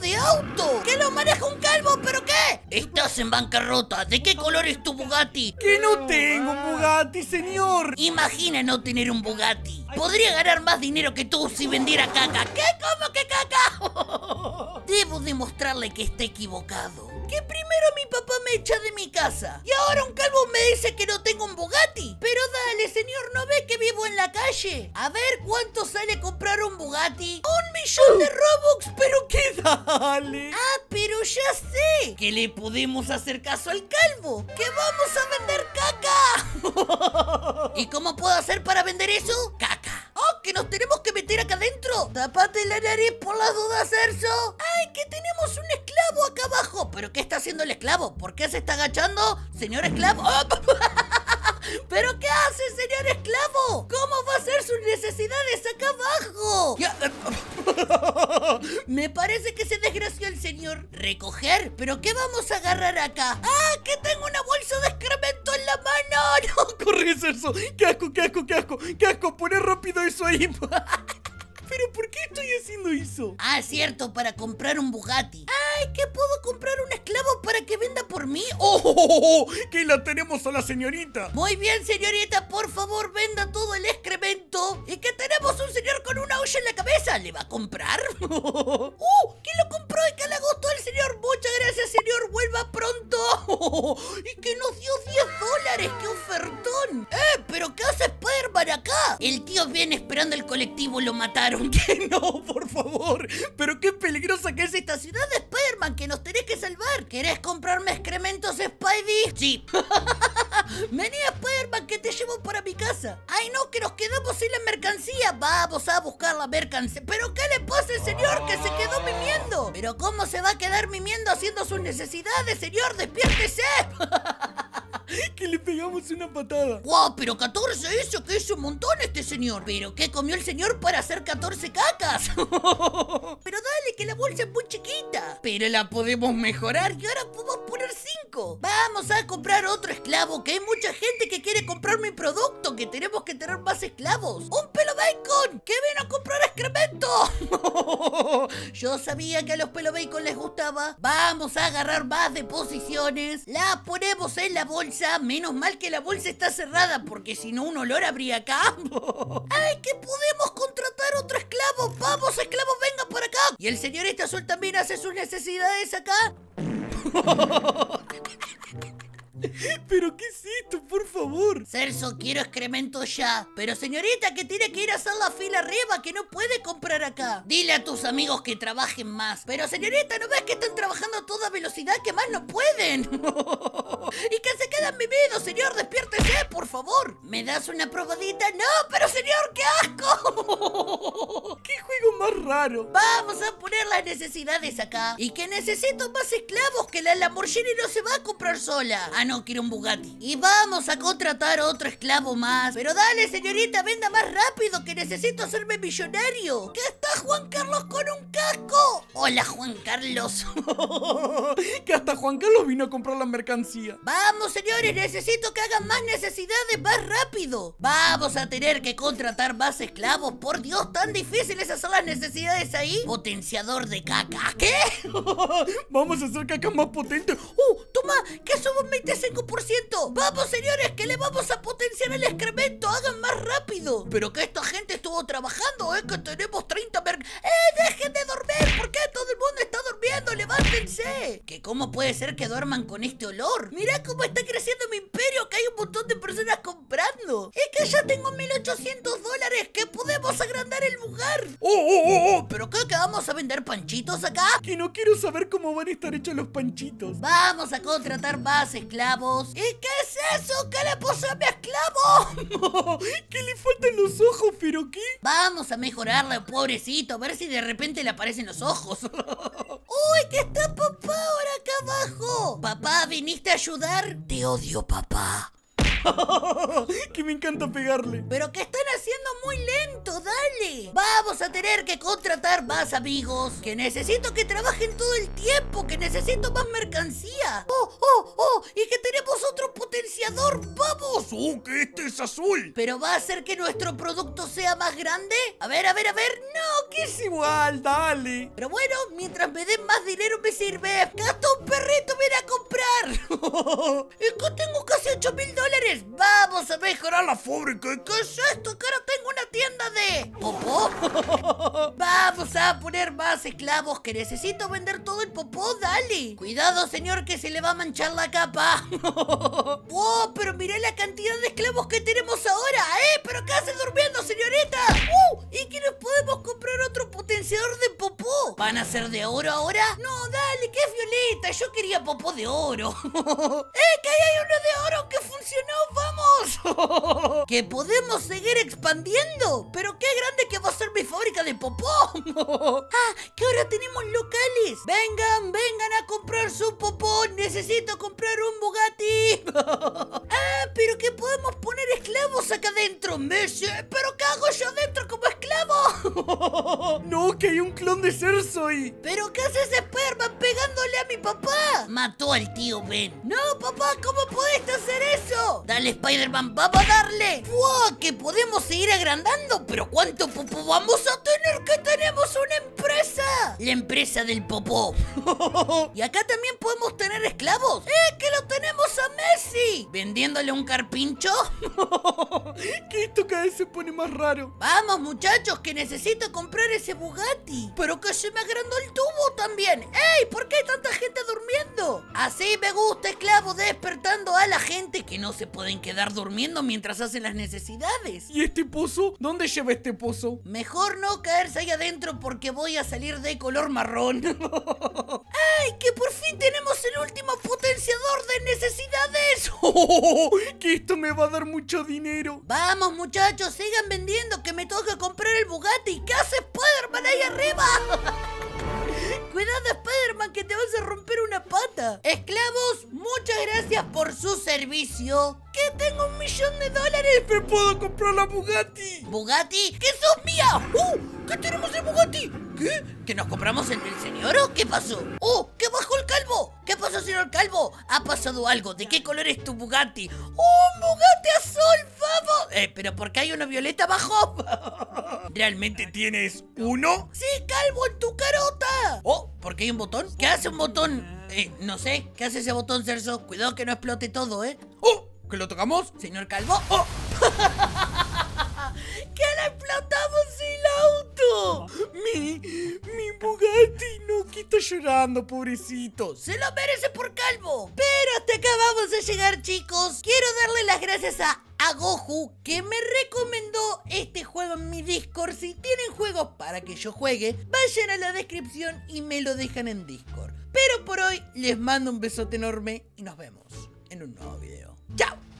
de auto. ¡Que lo maneja un calvo! ¿Pero qué? Estás en bancarrota. ¿De qué color es tu Bugatti? ¡Que no tengo un Bugatti, señor! Imagina no tener un Bugatti. Podría ganar más dinero que tú si vendiera caca. ¿Qué? ¿Cómo que caca? Debo demostrarle que está equivocado. Que primero mi papá me echa de mi casa y ahora un calvo me dice que no tengo un Bugatti. Pero dale, señor, ¿no ve que vivo en la calle? A ver cuánto sale comprar un Bugatti. 1.000.000 de Robux, pero qué Dale. Ah, pero ya sé que le podemos hacer caso al calvo. ¡Que vamos a vender caca! ¿Y cómo puedo hacer para vender eso? ¡Caca! ¡Oh, que nos tenemos que meter acá adentro! ¡Tápate la nariz por las dudas, Erso! ¡Ay, que tenemos un esclavo acá abajo! ¿Pero qué está haciendo el esclavo? ¿Por qué se está agachando? ¡Señor esclavo! ¡Oh! ¿Pero qué hace, señor esclavo? ¿Cómo va a hacer sus necesidades acá abajo? Me parece que se desgració el señor. ¿Recoger? ¿Pero qué vamos a agarrar acá? ¡Ah, que tengo una bolsa de excremento en la mano! ¡No! ¡Corre, Celso! ¡Qué asco, qué asco, qué asco! ¡Qué asco! ¡Poné rápido eso ahí! ¿Pero por qué estoy haciendo eso? Ah, cierto, para comprar un Bugatti. ¡Ay, que puedo comprar un esclavo para que venda por mí! ¡Oh! ¡Que la tenemos a la señorita! Muy bien, señorita, por favor, venda todo el excremento. Y que tenemos un señor con una olla en la cabeza. ¿Le va a comprar? ¿Quién lo compró y que le gustó al señor? Muchas gracias, señor. Vuelva pronto. Y que nos dio $10. ¡Qué ofertón! ¿Pero qué hace Spider-Man acá? El tío viene esperando el colectivo, lo mataron. ¡Que no, por favor! ¡Pero qué peligrosa que es esta esta ciudad de Spider-Man, que nos tenés que salvar. ¿Querés comprarme excrementos, Spidey? Sí. Vení, Spider-Man, que te llevo para mi casa. Ay, no, que nos quedamos sin la mercancía. Vamos a buscar la mercancía. ¿Pero qué le pasa al señor que se quedó mimiendo? ¿Pero cómo se va a quedar mimiendo haciendo sus necesidades, señor? ¡Despiértese! Que le pegamos una patada. ¡Wow! Pero 14 eso, que es un montón este señor. ¿Pero qué comió el señor para hacer 14 cacas? Pero dale, que la bolsa es muy chiquita. Pero la podemos mejorar y ahora podemos poner 5. Vamos a comprar otro esclavo, que hay mucha gente que quiere comprar mi producto, que tenemos que tener más esclavos. ¡Un pelo bacon! ¡Que ven a comprar excremento! Yo sabía que a los pelo bacon les gustaba. Vamos a agarrar más deposiciones. La ponemos en la bolsa. Menos mal que la bolsa está cerrada, porque si no un olor habría acá. ¡Ay, que podemos contratar otro esclavo! ¡Vamos, esclavo, venga por acá! ¿Y el señorita Azul también hace sus necesidades acá? ¿Pero qué es esto, por favor? Celso, quiero excremento ya. Pero señorita, que tiene que ir a hacer la fila arriba, que no puede comprar acá. Dile a tus amigos que trabajen más. Pero señorita, ¿no ves que están trabajando a toda velocidad, que más no pueden? Y que se quedan mimidos, señor, despiértese, por favor. ¿Me das una probadita? No, pero señor, ¡qué asco! ¡Qué juego más raro! Vamos a poner las necesidades acá. Y que necesito más esclavos, que la Lamborghini no se va a comprar sola. Ah, no, quiero un Bugatti. Y vamos a contratar otro esclavo más. Pero dale, señorita, venda más rápido, que necesito hacerme millonario. ¿Qué está Juan Carlos con un casco? Hola, Juan Carlos. Que hasta Juan Carlos vino a comprar la mercancía. Vamos, señores, necesito que hagan más necesidades más rápido. Vamos a tener que contratar más esclavos. Por Dios, tan difícil es hacer las necesidades ahí. Potenciador de caca. ¿Qué? Vamos a hacer caca más potente. Toma, que suba un 25%. Vamos, señores, que le vamos a potenciar el excremento. Hagan más rápido. Pero que esta gente estuvo trabajando, que tenemos 30 dejen de dormir. ¿Por qué todo el mundo está durmiendo? Levántense. ¿Que cómo puede ser que duerman con este olor? Mirá cómo está creciendo mi imperio, que hay un montón de personas comprando. Es que ya tengo $1.800, que podemos agrandar el lugar. ¿Pero qué? ¿Que vamos a vender panchitos acá? Que no quiero saber cómo van a estar hechos los panchitos. Vamos a contratar más esclavos. ¿Y qué es eso? ¿Qué le puso a mi esclavo? Que le faltan los ojos, ¿pero qué? Vamos a mejorarle, pobrecito, a ver si de repente le aparecen los ojos. ¡Uy, que está papá ahora acá abajo! Papá, ¿viniste a ayudar? Te odio, papá. Que me encanta pegarle. Pero que están haciendo muy lento, dale. Vamos a tener que contratar más amigos. Que necesito que trabajen todo el tiempo. Que necesito más mercancía. Oh, y que tenemos otro potenciador. ¡Vamos! ¡Oh, que este es azul! ¿Pero va a hacer que nuestro producto sea más grande? A ver. No, Que es igual, dale. pero bueno, mientras me den más dinero me sirve. ¡Gato, perrito, ven a comprar! Es que tengo casi $8.000. Vamos a mejorar la fábrica. ¿Qué es esto? Que ahora tengo una tienda de popó. Vamos a poner más esclavos, que necesito vender todo el popó. Dale. Cuidado, señor, que se le va a manchar la capa. ¡Wow! Pero miré la cantidad de esclavos que tenemos ahora. ¿Pero qué hace durmiendo, señorita? ¿Y que nos podemos comprar otro potenciador de popó? ¿Van a ser de oro ahora? No, dale, que es violeta. Yo quería popó de oro. Que ahí hay uno de oro que funcionó. ¡Vamos! Que podemos seguir expandiendo. Pero qué grande que va a ser mi fábrica de popó. Que ahora tenemos locales. Vengan a comprar su popó. Necesito comprar un Bugatti. Pero que podemos poner esclavos acá adentro. Messi, ¿pero qué hago yo adentro como esclavo? No, que hay un clon de Cersei. ¿Pero qué hace ese Spider-Man pegándole a mi papá? Mató al tío Ben. No, papá, ¿cómo pudiste hacer eso? Dale, Spider-Man, vamos a darle. ¡Wow! Que podemos seguir agrandando. ¿Pero cuánto popó vamos a tener? Que tenemos una empresa. La empresa del popó. Y acá también podemos tener esclavos. Que lo tenemos a Messi. Vendiéndole un carpincho. Que esto cada vez se pone más raro. Vamos, muchachos, que necesito comprar ese Bugatti. Pero que se me agrandó el tubo también. ¡Ey! ¿Por qué hay tanta gente durmiendo? Así me gusta, esclavo, despertando a la gente, que no se pueden quedar durmiendo mientras hacen las necesidades. ¿Y este pozo? ¿Dónde lleva este pozo? Mejor no caerse ahí adentro porque voy a salir de color marrón. ¡Ay! Que por fin tenemos el último potenciador de necesidades. Que esto me va a dar mucho dinero. Vamos, muchachos, sigan vendiendo, que me toca comprar el Bugatti. ¿Qué hace Spider-Man ahí arriba? Cuidado, Spider-Man, que te vas a romper una pata. Esclavos, muchas gracias por su servicio. Que tengo $1 millón. ¡Me puedo comprar la Bugatti! ¿Bugatti? ¡Que sos mía! ¿Qué tenemos el Bugatti? ¿Qué? ¿Que nos compramos el del señor o qué pasó? ¡Que bajó el calvo! ¿Qué pasó, señor calvo? Ha pasado algo. ¿De qué color es tu Bugatti? ¡Un Bugatti azul! ¡Vamos! Pero ¿por qué hay uno violeta abajo? ¿Realmente tienes uno? ¡Sí, calvo, en tu carota! ¿Por qué hay un botón? ¿Qué hace un botón? No sé. ¿Qué hace ese botón, Celso? Cuidado que no explote todo, ¿Que lo tocamos? Señor calvo. ¡Que le explotamos el auto! Mi Bugatti, no, que está llorando, pobrecito. ¡Se lo merece por calvo! Pero hasta acá vamos a llegar, chicos. Quiero darle las gracias a Goku, que me recomendó este juego en mi Discord. Si tienen juegos para que yo juegue, vayan a la descripción y me lo dejan en Discord. Pero por hoy les mando un besote enorme y nos vemos en un nuevo video. ¡Chao!